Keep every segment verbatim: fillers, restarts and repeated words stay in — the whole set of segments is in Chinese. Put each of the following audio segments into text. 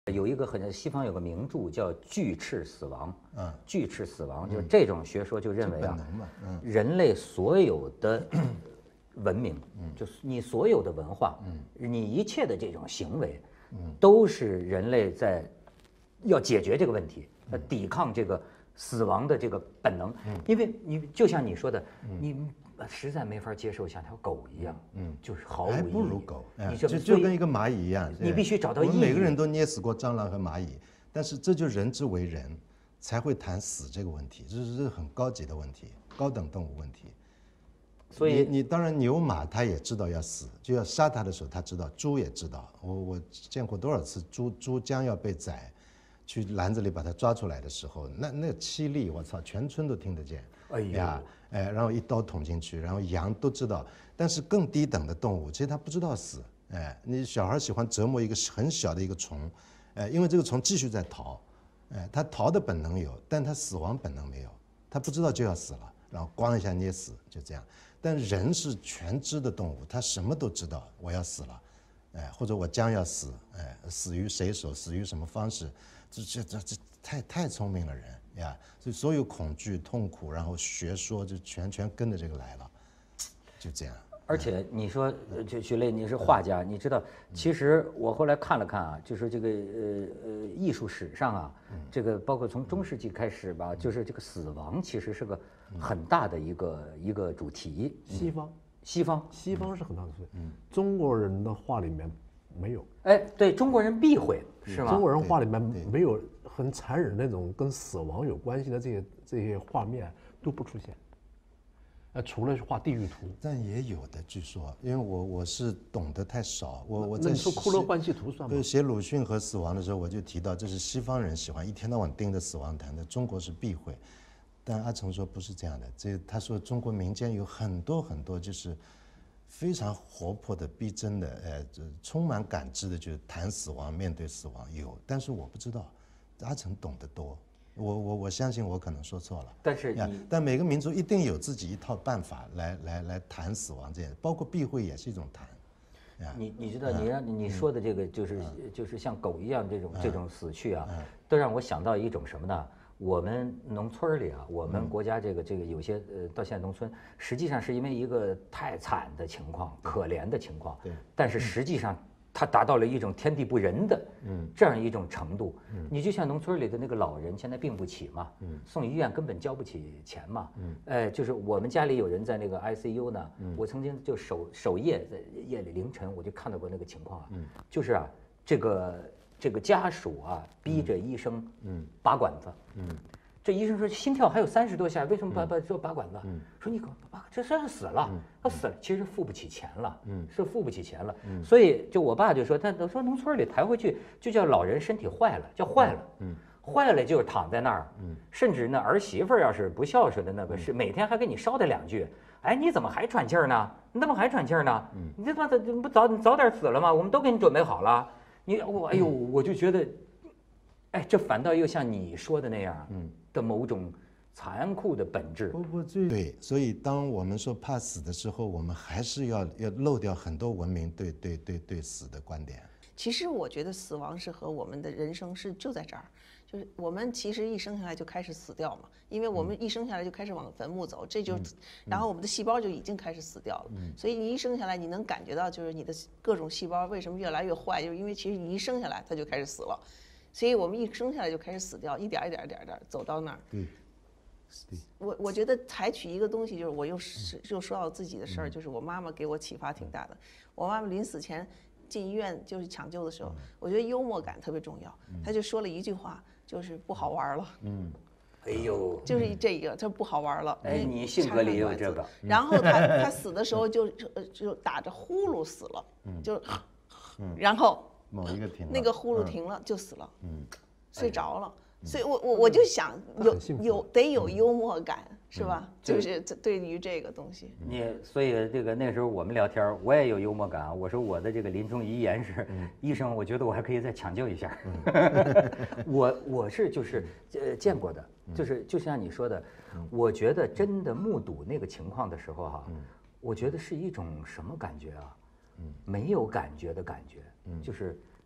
有一个很西方有个名著叫巨翅死亡， 嗯， 巨翅死亡就是这种学说就认为啊， 嗯， 人类所有的文明，嗯，就是你所有的文化，嗯，你一切的这种行为，嗯，都是人类在要解决这个问题，呃，抵抗这个死亡的这个本能，因为你就像你说的，你。实在没法接受像条狗一样，嗯，就是毫无意义。 还不如狗， 你就就跟一个蚂蚁一样， 你必须找到意义。 我们每个人都捏死过蟑螂和蚂蚁，但是这就人之为人，才会谈死这个问题，这是很高级的问题，高等动物问题。 所以你你当然牛马它也知道要死，就要杀它的时候它知道，猪也知道。我我见过多少次猪猪将要被宰，去篮子里把它抓出来的时候，那那凄厉，我操，全村都听得见。 哎呀。 哎，然后一刀捅进去，然后羊都知道，但是更低等的动物，其实它不知道死。哎，你小孩喜欢折磨一个很小的一个虫，哎，因为这个虫继续在逃，哎，它逃的本能有，但它死亡本能没有，它不知道就要死了，然后咣一下捏死，就这样。但人是全知的动物，它什么都知道，我要死了，哎，或者我将要死，哎，死于谁手，死于什么方式，这这这这太太聪明了人。呀，所以所有恐惧、痛苦，然后学说就全全跟着这个来了，就这样。 而且你说，就徐雷，你是画家，你知道，其实我后来看了看啊，就是这个呃呃艺术史上啊，这个包括从中世纪开始吧，就是这个死亡其实是个很大的一个一个主题。 西方， 西方， 西方是很大的主题。嗯，中国人的画里面没有。 哎，对中国人避讳是吗？ 中国人画里面没有。很残忍那种跟死亡有关系的这些这些画面都不出现，呃，除了画地狱图， 但也有的，据说，因为我我是懂得太少，我我在说《骷髅换气图》算吗？ 写鲁迅和死亡的时候，我就提到这是西方人喜欢一天到晚盯着死亡谈的，中国是避讳。但阿成说不是这样的，这他说中国民间有很多很多就是非常活泼的、逼真的，呃，充满感知的，就是谈死亡、面对死亡有，但是我不知道。阿成懂得多，我我我相信我可能说错了， 但是你但每个民族一定有自己一套办法来来来谈死亡这些，包括避讳也是一种谈。 你你知道你让你说的这个就是就是像狗一样这种这种死去啊，都让我想到一种什么呢？我们农村里啊，我们国家这个这个有些呃到现在农村，实际上是因为一个太惨的情况、可怜的情况， 对， 但是实际上。它达到了一种天地不仁的这样一种程度，你就像农村里的那个老人，现在病不起嘛，送医院根本交不起钱嘛，哎，就是我们家里有人在那个 I C U 呢，我曾经就守守夜，在夜里凌晨我就看到过那个情况啊，就是啊，这个这个家属啊逼着医生拔管子，这医生说心跳还有三十多下，为什么拔拔说拔管子？说你可拔，这算是死了，他死了，其实付不起钱了，是付不起钱了。所以就我爸就说，他说农村里抬回去就叫老人身体坏了，叫坏了，坏了就是躺在那儿，甚至那儿媳妇要是不孝顺的那个是每天还给你捎带两句，哎，你怎么还喘气儿呢？你怎么还喘气儿呢？你这他妈不早你早点死了吗？我们都给你准备好了。你我哎呦，我就觉得，哎，这反倒又像你说的那样，嗯。的某种残酷的本质。 不不，对，所以当我们说怕死的时候，我们还是要要漏掉很多文明对对对对死的观点。 其实我觉得死亡是和我们的人生是就在这儿，就是我们其实一生下来就开始死掉嘛，因为我们一生下来就开始往坟墓走，这就，然后我们的细胞就已经开始死掉了，所以你一生下来你能感觉到就是你的各种细胞为什么越来越坏，就是因为其实你一生下来它就开始死了。所以我们一生下来就开始死掉，一点一点一点的走到那儿。 对，对。 我我觉得采取一个东西，就是我又是又说到自己的事儿，就是我妈妈给我启发挺大的。我妈妈临死前进医院就是抢救的时候，我觉得幽默感特别重要。她就说了一句话，就是不好玩了。嗯。 哎呦， 就是这个，这不好玩了。 哎，你性格里也有这个。 然后她她死的时候就就打着呼噜死了，就，然后。 某一个停了， 那个呼噜停了就死了，嗯，睡着了，所以我我我就想有有得有幽默感是吧？就是对于这个东西， 你所以这个那时候我们聊天，我也有幽默感。我说我的这个临终遗言是，医生，我觉得我还可以再抢救一下。我我是就是呃见过的，就是就像你说的，我觉得真的目睹那个情况的时候哈，我觉得是一种什么感觉啊？没有感觉的感觉，就是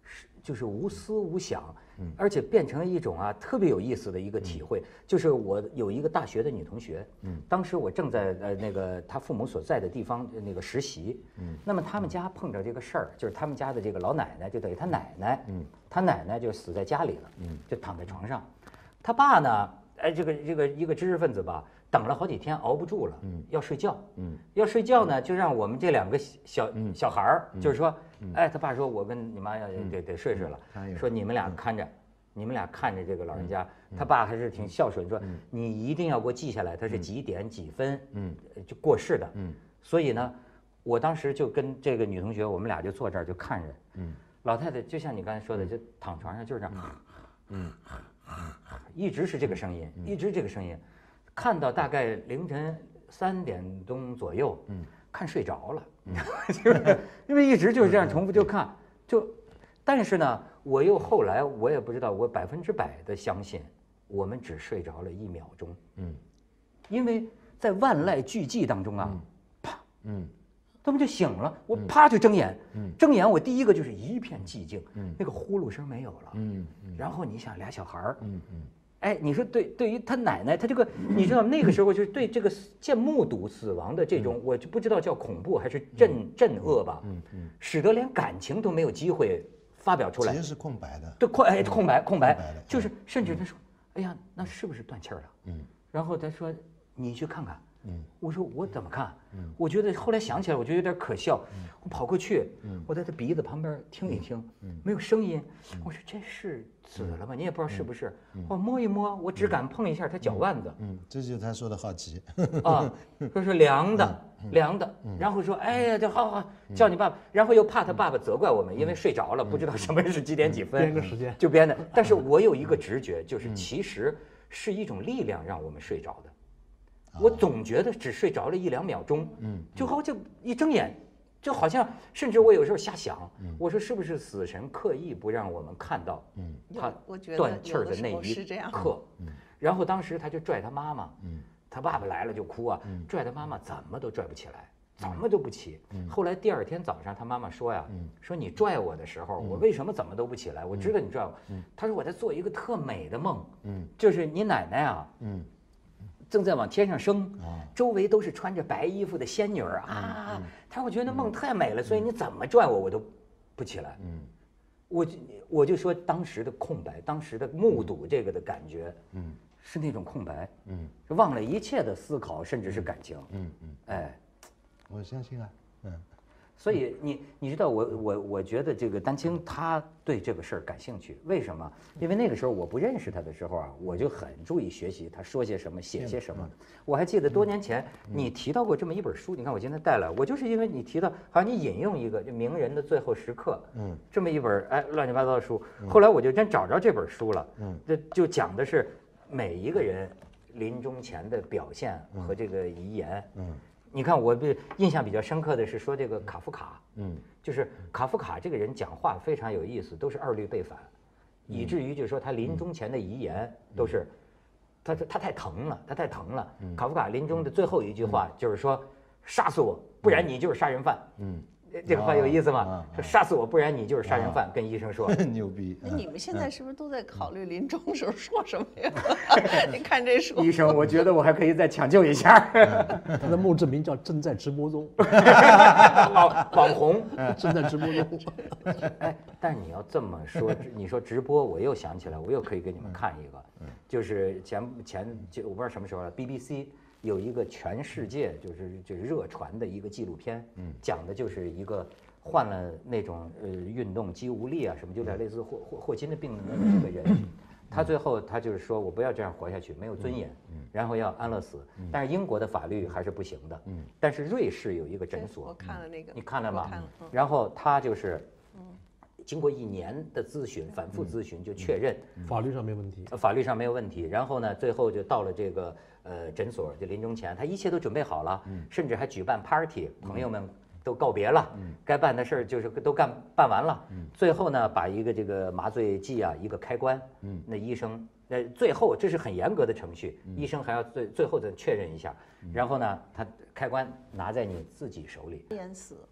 是就是无思无想，而且变成了一种啊特别有意思的一个体会。就是我有一个大学的女同学，嗯，当时我正在呃那个她父母所在的地方那个实习，嗯，那么他们家碰着这个事儿，就是他们家的这个老奶奶，就等于她奶奶，嗯，她奶奶就死在家里了，嗯，就躺在床上，他爸呢，哎这个这个一个知识分子吧。等了好几天，熬不住了，嗯，要睡觉，嗯，要睡觉呢，就让我们这两个小小孩儿，就是说，哎，他爸说，我跟你妈要得得睡睡了，说你们俩看着，你们俩看着这个老人家，他爸还是挺孝顺，说你一定要给我记下来，他是几点几分，嗯，就过世的，嗯，所以呢，我当时就跟这个女同学，我们俩就坐这儿就看着，嗯，老太太就像你刚才说的，就躺床上就是这样，嗯，一直是这个声音，一直这个声音。看到大概凌晨三点钟左右，嗯，看睡着了，就是因为一直就是这样重复就看，就，但是呢，我又后来我也不知道，我百分之百的相信，我们只睡着了一秒钟，嗯，因为在万籁俱寂当中啊，啪，嗯，他们就醒了，我啪就睁眼，嗯，睁眼我第一个就是一片寂静，嗯，那个呼噜声没有了，嗯，然后你想俩小孩儿，嗯嗯。哎，你说对，对于他奶奶，他这个，你知道那个时候就是对这个见目睹死亡的这种，我就不知道叫恐怖还是震震愕吧，嗯嗯，使得连感情都没有机会发表出来， 其实是空白的， 对，空哎空白空白，就是甚至他说，哎呀，那是不是断气儿了？嗯，然后他说你去看看，嗯，我说我怎么看？嗯，我觉得后来想起来，我觉得有点可笑，我跑过去，嗯，我在他鼻子旁边听一听，嗯，没有声音，我说这是死了吗？你也不知道是不是，我摸一摸，我只敢碰一下他脚腕子， 嗯，这就是他说的好奇， 啊，说是凉的，凉的，然后说哎呀，这好好叫你爸爸，然后又怕他爸爸责怪我们，因为睡着了，不知道什么是几点几分， 编个时间就编的，但是我有一个直觉，就是其实是一种力量让我们睡着的。我总觉得只睡着了一两秒钟，嗯，就好像一睁眼，就好像，甚至我有时候瞎想，我说是不是死神刻意不让我们看到，嗯，他断气儿的那一刻，然后当时他就拽他妈妈，嗯，他爸爸来了就哭啊，拽他妈妈怎么都拽不起来，怎么都不起。后来第二天早上他妈妈说呀，说你拽我的时候，我为什么怎么都不起来？我知道你拽我，他说我在做一个特美的梦，嗯，就是你奶奶啊，嗯。正在往天上升，周围都是穿着白衣服的仙女儿啊！他说我觉得那梦太美了，所以你怎么拽我，我都不起来。嗯，我就我就说当时的空白，当时的目睹这个的感觉，嗯，是那种空白，嗯，忘了一切的思考，甚至是感情。嗯嗯，哎， 我相信啊，嗯。 所以你你知道我我我觉得这个丹青他对这个事儿感兴趣，为什么？因为那个时候我不认识他的时候啊，我就很注意学习他说些什么，写些什么。我还记得多年前你提到过这么一本书，你看我今天带来，我就是因为你提到，好像你引用一个就名人的最后时刻，嗯，这么一本哎乱七八糟的书，后来我就真找着这本书了，嗯，这就讲的是每一个人临终前的表现和这个遗言，嗯。你看，我比印象比较深刻的是说这个卡夫卡，嗯，就是卡夫卡这个人讲话非常有意思，都是二律背反，以至于就是说他临终前的遗言都是，他他他太疼了，他太疼了。卡夫卡临终的最后一句话就是说，杀死我，不然你就是杀人犯。嗯。这个话有意思吗？说杀死我，不然你就是杀人犯。跟医生说， 牛逼。 那你们现在是不是都在考虑临终时候说什么呀？你看这书。 医生，我觉得我还可以再抢救一下。 他的墓志铭叫“正在直播中”， 网网红正在直播中。 哎，但是你要这么说，你说直播，我又想起来，我又可以给你们看一个，就是前前就我不知道什么时候了 ，B B C。有一个全世界就是就是热传的一个纪录片，嗯，讲的就是一个患了那种呃运动肌无力啊什么，就有点类似霍霍霍金的病的这个人，他最后他就是说我不要这样活下去，没有尊严，然后要安乐死，但是英国的法律还是不行的，嗯，但是瑞士有一个诊所， 我看了那个， 你看了吗？然后他就是，经过一年的咨询，反复咨询就确认法律上没问题， 法律上没有问题，然后呢，最后就到了这个。呃，诊所就临终前，他一切都准备好了，嗯，甚至还举办 party， 朋友们都告别了，嗯，该办的事儿就是都干办完了，嗯，最后呢，把一个这个麻醉剂啊，一个开关，嗯，那医生，呃，最后这是很严格的程序，嗯、医生还要最最后再确认一下，嗯、然后呢，他开关拿在你自己手里， 淹死，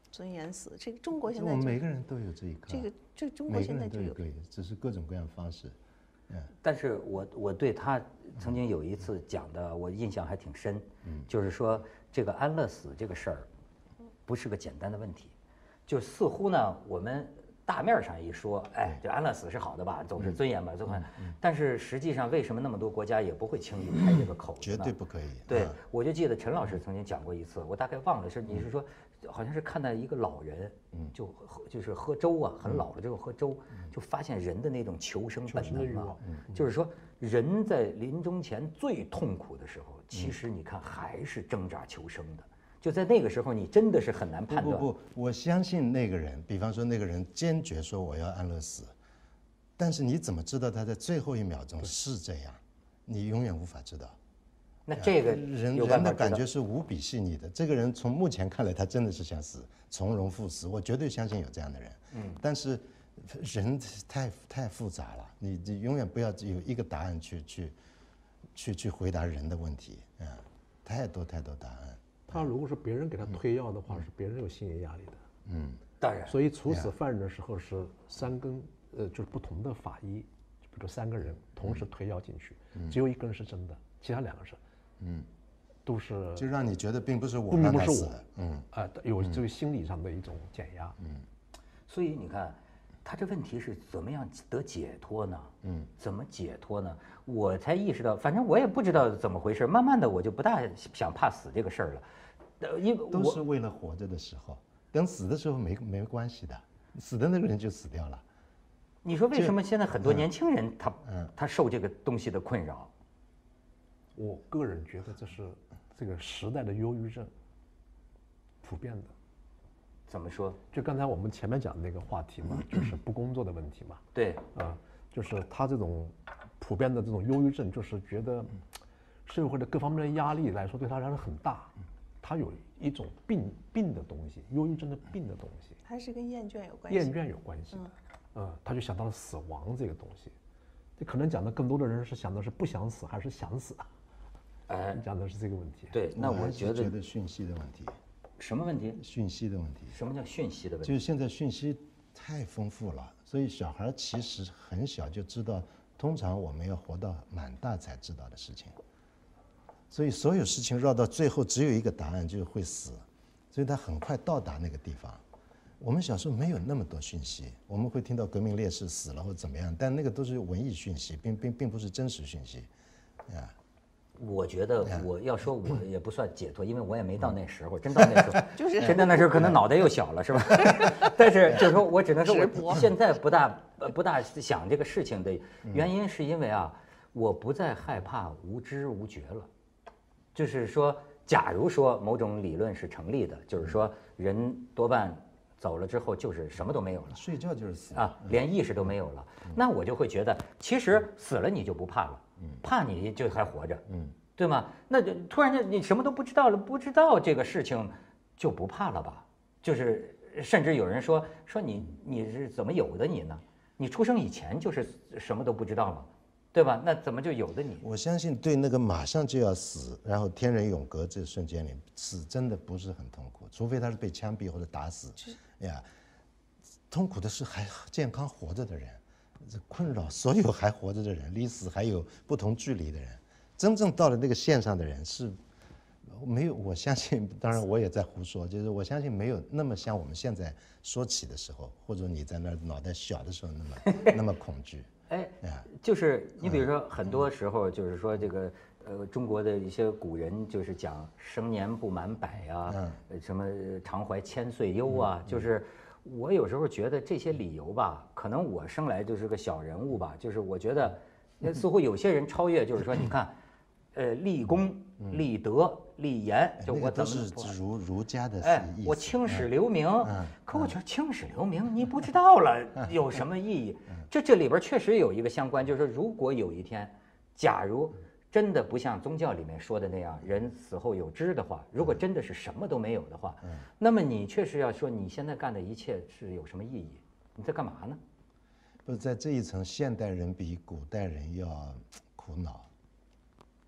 尊严死，这个中国现我们在就每个人都有这一刻， 这个这中国每个现在就有人都有个，只是各种各样的方式。 但是我我对他曾经有一次讲的，我印象还挺深，就是说这个安乐死这个事儿，不是个简单的问题，就似乎呢我们大面上一说，哎，这安乐死是好的吧，走是尊严吧，尊严。但是实际上，为什么那么多国家也不会轻易开这个口子呢？ 绝对不可以。 对啊， 我就记得陈老师曾经讲过一次，我大概忘了是你是说，好像是看到一个老人，就喝就是喝粥啊，很老了之后喝粥，就发现人的那种求生本能啊，就是说人在临终前最痛苦的时候，其实你看还是挣扎求生的。就在那个时候，你真的是很难判断。 不不不，我相信那个人，比方说那个人坚决说我要安乐死，但是你怎么知道他在最后一秒钟是这样？你永远无法知道。 那这个人有办法知道人的感觉是无比细腻的。这个人从目前看来，他真的是想死，从容赴死。我绝对相信有这样的人。嗯，但是人太太复杂了，你你永远不要有一个答案去去去去回答人的问题。嗯，太多太多答案。 他如果是别人给他推药的话，是别人有心理压力的。 嗯， 当然， 所以处死犯人的时候是三根，呃，就是不同的法医，就比如三个人同时推药进去，只有一个人是真的，其他两个是，嗯，都是就让你觉得并不是我并让不是我他死的，嗯， 啊，有这个心理上的一种减压。嗯， 所以你看，他这问题是怎么样得解脱呢？嗯，怎么解脱呢？我才意识到，反正我也不知道怎么回事，慢慢的我就不大想怕死这个事儿了。呃，因为都我是为了活着的时候，等死的时候没没关系的，死的那个人就死掉了。 你说为什么现在很多年轻人他他受这个东西的困扰？ 我个人觉得这是这个时代的忧郁症，普遍的。 怎么说？ 就刚才我们前面讲的那个话题嘛，就是不工作的问题嘛。 对， 啊，就是他这种普遍的这种忧郁症，就是觉得社会的各方面的压力来说对他来说很大，他有一种病病的东西，忧郁症的病的东西， 还是跟厌倦有关系。 厌倦有关系的，嗯，他就想到了死亡这个东西。这可能讲的更多的人是想的是不想死还是想死， 哎， 讲的是这个问题。 对，那我还是觉得觉得讯息的问题， 什么问题？ 讯息的问题， 什么叫讯息的问题？ 就是现在讯息太丰富了，所以小孩其实很小就知道，通常我们要活到蛮大才知道的事情，所以所有事情绕到最后只有一个答案，就是会死，所以他很快到达那个地方。我们小时候没有那么多讯息，我们会听到革命烈士死了或怎么样，但那个都是文艺讯息，并并并不是真实讯息，啊。 我觉得我要说，我也不算解脱，因为我也没到那时候。真到那时候，就是真到那时候，可能脑袋又小了，是吧？但是就是说我只能说，我现在不大不大想这个事情的原因，是因为啊，我不再害怕无知无觉了。就是说，假如说某种理论是成立的，就是说人多半走了之后就是什么都没有了， 睡觉就是死啊，连意识都没有了，那我就会觉得，其实死了你就不怕了。怕你就还活着，嗯，对吗？那就突然间你什么都不知道了，不知道这个事情就不怕了吧？就是甚至有人说说你你是怎么有的你呢？你出生以前就是什么都不知道吗？对吧？那怎么就有的你？ 我相信对那个马上就要死，然后天人永隔这瞬间里，死真的不是很痛苦，除非他是被枪毙或者打死，呀，痛苦的是还健康活着的人。这困扰所有还活着的人，离死还有不同距离的人，真正到了那个线上的人是没有。我相信，当然我也在胡说，就是我相信没有那么像我们现在说起的时候，或者你在那脑袋小的时候那么那么恐惧。 哎，就是你比如说，很多时候就是说这个呃，中国的一些古人就是讲生年不满百啊，什么常怀千岁忧啊，就是。我有时候觉得这些理由吧，可能我生来就是个小人物吧，就是我觉得，似乎有些人超越，就是说，你看，呃，立功、立德、立言，就我都是儒儒家的哎，我青史留名，可我觉得青史留名你不知道了有什么意义？这这里边确实有一个相关，就是说，如果有一天，假如。真的不像宗教里面说的那样，人死后有知的话，如果真的是什么都没有的话，嗯、那么你确实要说你现在干的一切是有什么意义？你在干嘛呢？ 不是在这一层，现代人比古代人要苦恼。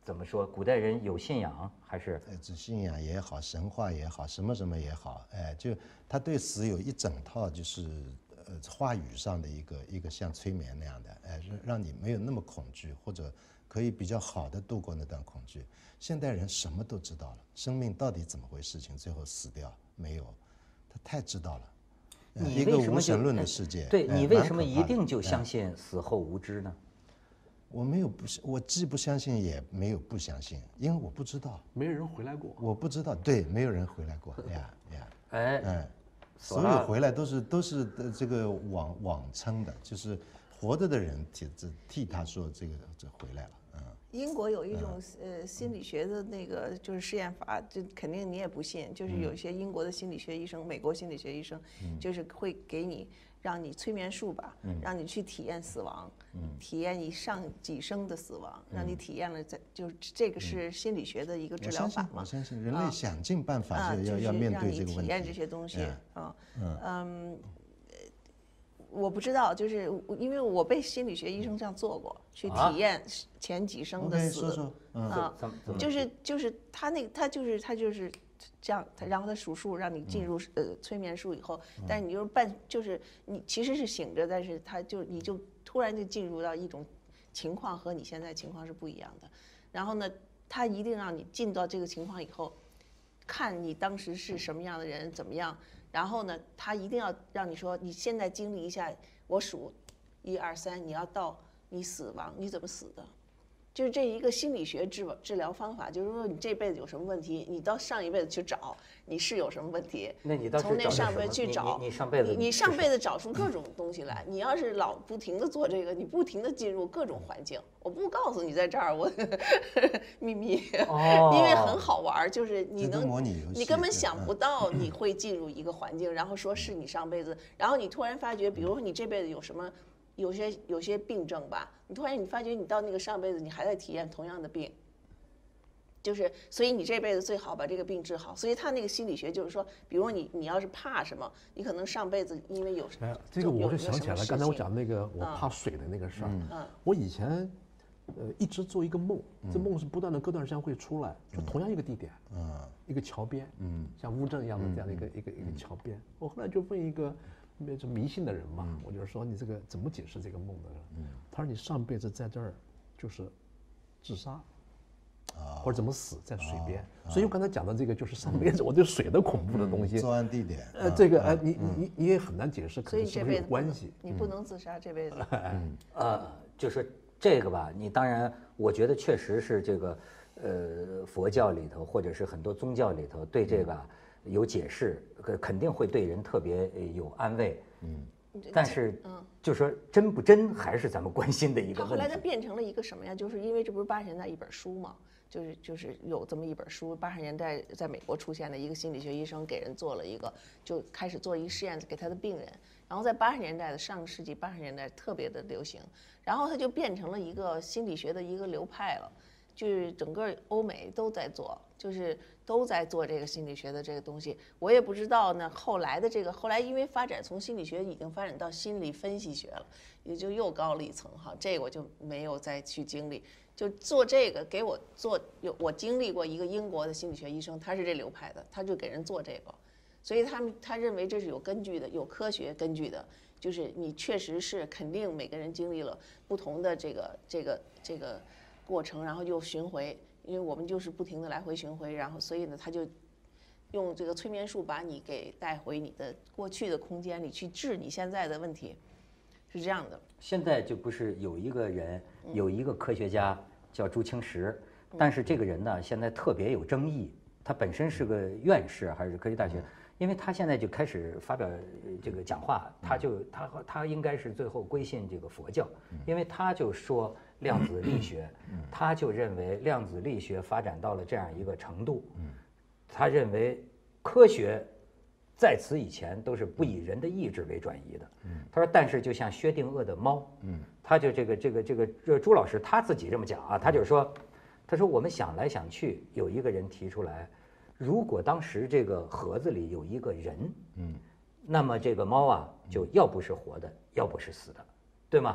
怎么说？古代人有信仰还是？ 呃，这信仰也好，神话也好，什么什么也好，哎，就他对死有一整套就是呃话语上的一个一个像催眠那样的，哎，让让你没有那么恐惧，或者可以比较好的度过那段恐惧。现代人什么都知道了，生命到底怎么回事情，最后死掉没有，他太知道了。呃你一个为什么就无神论的世界， 对哎你为什么蛮可怕的一定就哎相信死后无知呢？ 我没有不，我既不相信，也没有不相信，因为我不知道， 没有人回来过。 我不知道，对，没有人回来过呀呀， 哎， 嗯， 索拉所有回来都是都是呃这个网网称的，就是活着的人替这替他说这个这回来了，嗯， 英国有一种呃心理学的那个就是试验法，这肯定你也不信，就是有一些英国的心理学医生、美国心理学医生，就是会给你让你催眠术吧，让你去体验死亡，体验你上几生的死亡，让你体验了在就是这个是心理学的一个治我相信， 疗法嘛我。相信人类啊想尽办法啊， 就就是要要面让你对这个问体验这题， 些东西嗯啊，嗯，我不知道，就是因为我被心理学医生这样做过，去啊体验前几生的 OK， 死。 说说，嗯， 啊怎么怎么就是就是他那他就是他就是这样，他然后他数数让你进入呃催眠术以后，但是你就是半就是你其实是醒着，但是他就你就突然就进入到一种情况和你现在情况是不一样的，然后呢，他一定让你进到这个情况以后，看你当时是什么样的人怎么样，然后呢，他一定要让你说你现在经历一下，我数一二三，你要到你死亡你怎么死的。就是这一个心理学治治疗方法，就是说你这辈子有什么问题，你到上一辈子去找你是有什么问题， 那你倒是从那找的什么上辈子去你找， 你你上辈子你你是上辈子找出各种东西来。你要是老不停的做这个，你不停的进入各种环境，我不告诉你在这儿，我秘密， 哦因为很好玩儿，就是你这都能模拟游戏你根本对想嗯不到你会进入一个环境，然后说是你上辈子，然后你突然发觉，比如说你这辈子有什么。有些有些病症吧，你突然你发觉你到那个上辈子你还在体验同样的病，就是所以你这辈子最好把这个病治好。所以他那个心理学就是说，比如你你要是怕什么，你可能上辈子因为有哎，这个我就想起来了，刚才我讲那个我嗯怕水的那个事儿。 嗯我以前呃一直做一个梦，这梦是不断的隔段时间会出来，就同样一个地点， 嗯一个桥边，嗯，像乌镇一样的这样的一个一个一个桥边。我后来就问一个。那就迷信的人嘛，我就说你这个怎么解释这个梦的？嗯，他说你上辈子在这儿就是自杀，啊，或者怎么死在水边。所以我刚才讲的这个就是上辈子我对水的恐怖的东西。 作案地点， 呃，这个呃，你你你也很难解释，可所以能是不是有这辈子不能关系？ 你不能自杀这辈子。 呃，就是这个吧，你当然，我觉得确实是这个，呃，佛教里头或者是很多宗教里头对这个啊有解释，肯肯定会对人特别呃有安慰。嗯，但是，就说真不真还是咱们关心的一个他后来问题。 它变成了一个什么呀？就是因为这不是八十年代一本书嘛，就是就是有这么一本书，八十年代在美国出现的一个心理学医生给人做了一个，就开始做一个实验给他的病人，然后在八十年代的上个世纪八十年代特别的流行，然后它就变成了一个心理学的一个流派了。就是整个欧美都在做，就是都在做这个心理学的这个东西。我也不知道呢，后来的这个后来因为发展从心理学已经发展到心理分析学了，也就又高了一层哈。这个我就没有再去经历，就做这个给我做有我经历过一个英国的心理学医生，他是这流派的，他就给人做这个，所以他们他认为这是有根据的，有科学根据的，就是你确实是肯定每个人经历了不同的这个这个这个。过程，然后又巡回，因为我们就是不停的来回巡回，然后所以呢，他就用这个催眠术把你给带回你的过去的空间里去治你现在的问题，是这样的。 现在就不是有一个人，有一个科学家叫朱清时，但是这个人呢，现在特别有争议。他本身是个院士还是科技大学，因为他现在就开始发表这个讲话，他就他他应该是最后归信这个佛教，因为他就说量子力学，他就认为量子力学发展到了这样一个程度，他认为科学在此以前都是不以人的意志为转移的。他说，但是就像薛定谔的猫，他就这个这个这个这朱老师他自己这么讲啊，他就说，他说我们想来想去，有一个人提出来，如果当时这个盒子里有一个人，那么这个猫啊就要不是活的，要不是死的，对吗？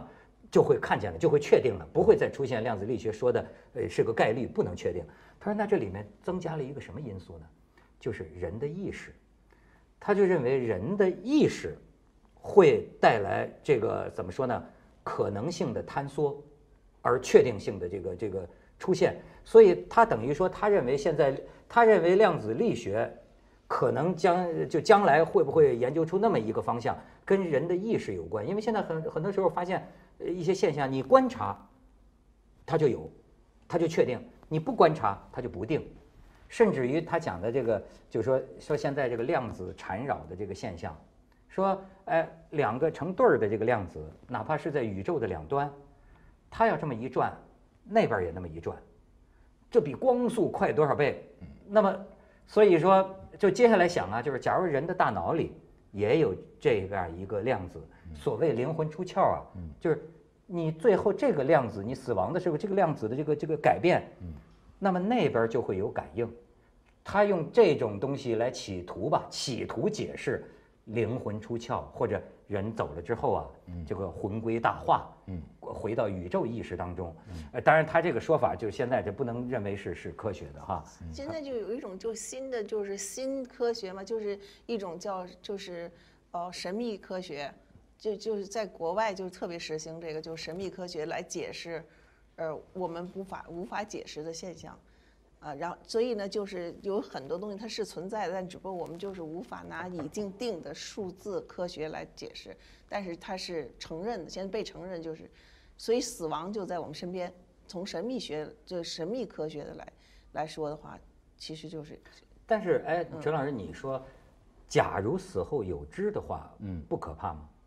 就会看见了，就会确定了，不会再出现量子力学说的呃是个概率，不能确定。他说那这里面增加了一个什么因素呢？就是人的意识，他就认为人的意识会带来这个怎么说呢？可能性的坍缩，而确定性的这个这个出现。所以他等于说，他认为现在他认为量子力学可能将就将来会不会研究出那么一个方向，跟人的意识有关。因为现在很很多时候发现一些现象，你观察它就有，它就确定；你不观察它就不定。甚至于他讲的这个，就是说说现在这个量子缠绕的这个现象，说哎两个成对儿的这个量子，哪怕是在宇宙的两端，它要这么一转，那边也那么一转，这比光速快多少倍？那么所以说，就接下来想啊，就是假如人的大脑里也有这样一个量子，所谓灵魂出窍啊，就是你最后这个量子，你死亡的时候，这个量子的这个这个改变，那么那边就会有感应。他用这种东西来企图吧，企图解释灵魂出窍，或者人走了之后啊，这个魂归大化，嗯，回到宇宙意识当中。呃，当然他这个说法就现在就不能认为是是科学的哈。 现在就有一种就新的就是新科学嘛，就是一种叫就是呃神秘科学，就就是在国外就特别实行这个，就是神秘科学来解释，呃我们无法无法解释的现象。啊，然后所以呢，就是有很多东西它是存在的，但只不过我们就是无法拿已经定的数字科学来解释，但是它是承认的，现在被承认就是，所以死亡就在我们身边。从神秘学就神秘科学的来来说的话，其实就是。 但是哎，陈老师，你说，假如死后有知的话，嗯，不可怕吗？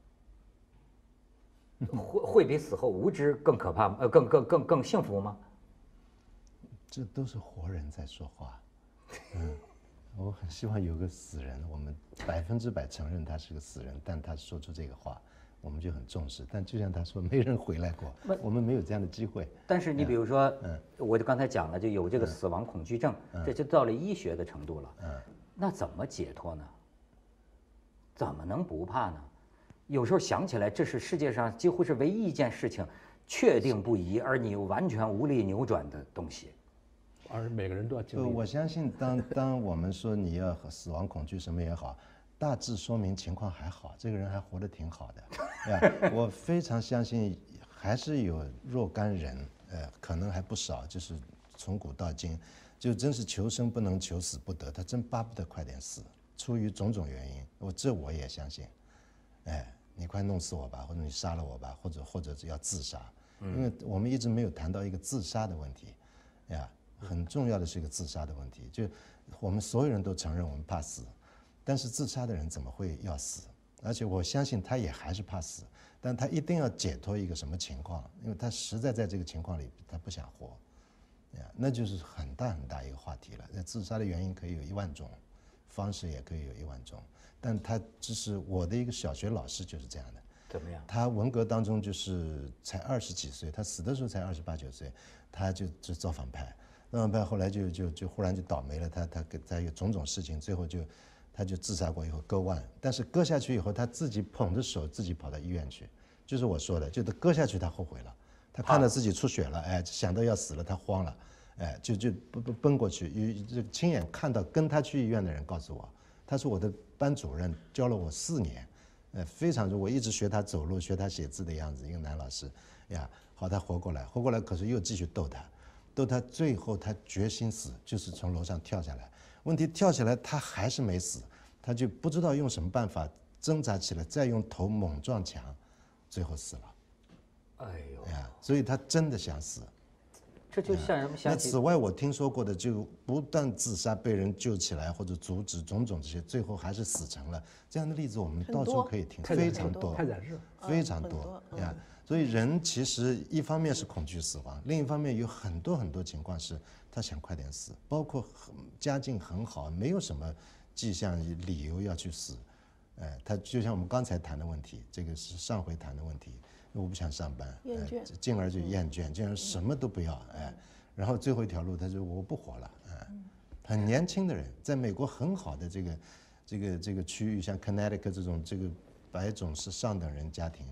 会会比死后无知更可怕吗？呃，更更更更幸福吗？ 这都是活人在说话，嗯，我很希望有个死人，我们百分之百承认他是个死人，但他说出这个话，我们就很重视。但就像他说，没人回来过，我们没有这样的机会。 但是你比如说，嗯，我就刚才讲了，就有这个死亡恐惧症，这就到了医学的程度了，嗯，那怎么解脱呢？怎么能不怕呢？有时候想起来，这是世界上几乎是唯一一件事情确定不移，而你又完全无力扭转的东西。 而每个人都要经历。 我相信当当我们说你要死亡恐惧什么也好，大致说明情况还好，这个人还活得挺好的。对，我非常相信，还是有若干人，呃，可能还不少，就是从古到今，就真是求生不能，求死不得，他真巴不得快点死，出于种种原因，我这我也相信。哎，你快弄死我吧，或者你杀了我吧，或者或者是要自杀，因为我们一直没有谈到一个自杀的问题，呀。很重要的是一个自杀的问题，就我们所有人都承认我们怕死，但是自杀的人怎么会要死？而且我相信他也还是怕死，但他一定要解脱一个什么情况，因为他实在在这个情况里他不想活，那就是很大很大一个话题了。那自杀的原因可以有一万种，方式也可以有一万种，但他只是我的一个小学老师就是这样的。 怎么样？ 他文革当中就是才二十几岁，他死的时候才二十八九岁，他就就造反派。造反派后来就就就忽然就倒霉了，他他他有种种事情，最后就他就自杀过以后割腕，但是割下去以后他自己捧着手自己跑到医院去，就是我说的，就他割下去他后悔了，他看到自己出血了，哎，想到要死了，他慌了，哎，就就奔奔奔过去，有这亲眼看到跟他去医院的人告诉我，他是我的班主任，教了我四年，呃，非常我一直学他走路，学他写字的样子，一个男老师呀，好，他活过来，活过来，可是又继续逗他。逗他，最后他决心死，就是从楼上跳下来。问题跳下来，他还是没死，他就不知道用什么办法挣扎起来，再用头猛撞墙，最后死了。 哎呦呀，所以他真的想死。 这就像什么？ 那此外，我听说过的，就不但自杀被人救起来或者阻止种种这些，最后还是死成了。这样的例子我们到处可以听，非常多， 太展示， 非常多呀。所以人其实一方面是恐惧死亡，另一方面有很多很多情况是他想快点死，包括家境很好，没有什么迹象理由要去死，哎，他就像我们刚才谈的问题，这个是上回谈的问题，我不想上班， 厌倦， 进而就厌倦，进而什么都不要，哎，然后最后一条路他说我不活了，哎，很年轻的人，在美国很好的这个这个这个区域，像 Connecticut 这种这个白种是上等人家庭。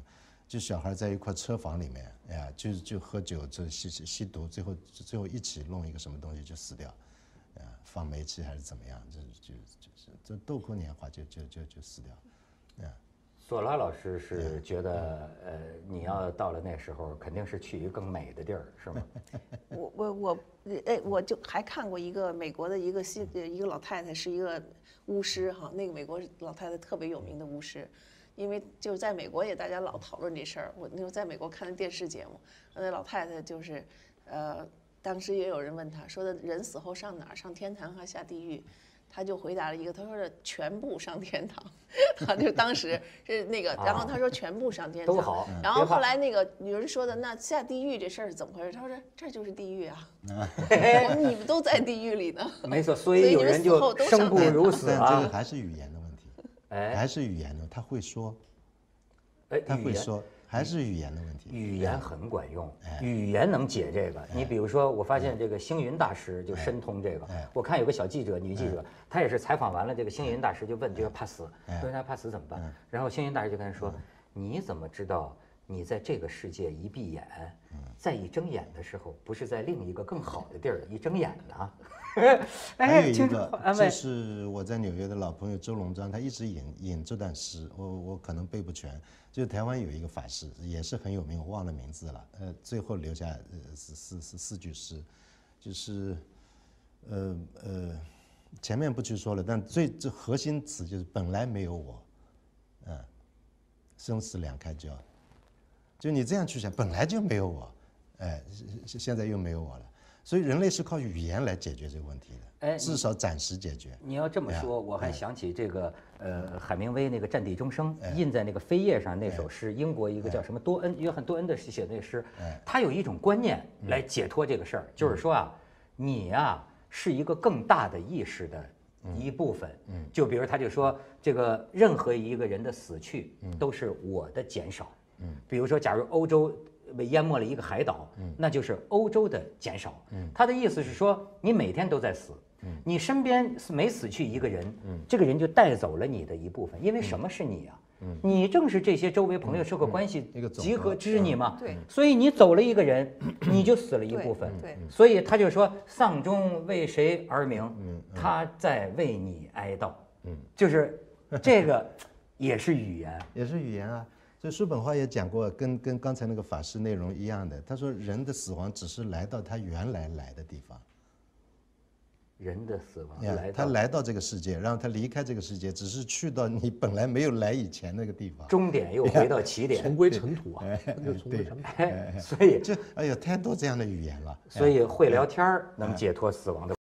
就小孩在一块车房里面，哎呀，就就喝酒，这吸吸毒，最后最后一起弄一个什么东西就死掉，啊，放煤气还是怎么样，这就就是这豆蔻年华就就就就死掉，啊。 索拉老师是觉得，呃，你要到了那时候，肯定是去一个更美的地儿，是吗？ 我我我，哎，我就还看过一个美国的一个新一个老太太，是一个巫师哈，那个美国老太太特别有名的巫师，因为就是在美国也大家老讨论这事儿。我那时候在美国看的电视节目，那老太太就是，呃，当时也有人问她说的人死后上哪儿？上天堂还下地狱？他就回答了一个，他说的全部上天堂，啊，就当时是那个，然后他说全部上天堂， 都好。 然后后来那个有人说的，那下地狱这事儿是怎么回事？他说这就是地狱啊，你们都在地狱里呢。 没错，所以有人就生不如死啊。 但这个还是语言的问题，哎，还是语言的，他会说， 哎， 他会说。还是语言的问题， 语言很管用，语言能解这个。你比如说，我发现这个星云大师就深通这个。我看有个小记者，女记者，她也是采访完了这个星云大师，就问这个怕死，问他怕死怎么办？然后星云大师就跟他说：“你怎么知道你在这个世界一闭眼，再一睁眼的时候，不是在另一个更好的地儿一睁眼呢？” 还有一个，这是我在纽约的老朋友周龙章，他一直引引这段诗，我我可能背不全。就台湾有一个法师，也是很有名，我忘了名字了。呃，最后留下呃四四四四句诗，就是，呃呃，前面不去说了，但最最核心词就是本来没有我，嗯，生死两开交。就你这样去想，本来就没有我，哎，现在又没有我了。所以人类是靠语言来解决这个问题的，哎，至少暂时解决。 你要这么说，我还想起这个呃，海明威那个《战地钟声》印在那个扉页上那首诗，英国一个叫什么多恩，约翰多恩的写的那诗，他有一种观念来解脱这个事儿，就是说啊，你呀是一个更大的意识的一部分，嗯，就比如他就说这个任何一个人的死去都是我的减少，嗯，比如说假如欧洲被淹没了一个海岛，那就是欧洲的减少。他的意思是说，你每天都在死，你身边每死去一个人，这个人就带走了你的一部分。因为什么是你啊？你正是这些周围朋友社会关系集合支你嘛。 对。 所以你走了一个人，你就死了一部分。 对。 所以他就说，丧钟为谁而鸣？他在为你哀悼。嗯，就是这个也是语言， 也是语言啊。所以叔本华也讲过，跟跟刚才那个法师内容一样的。他说，人的死亡只是来到他原来来的地方。 人的死亡来， 他来到这个世界，然后他离开这个世界，只是去到你本来没有来以前那个地方。 终点又回到起点， 重归尘土啊，就重归尘土。 所以就哎呀，太多这样的语言了。 所以会聊天能解脱死亡的。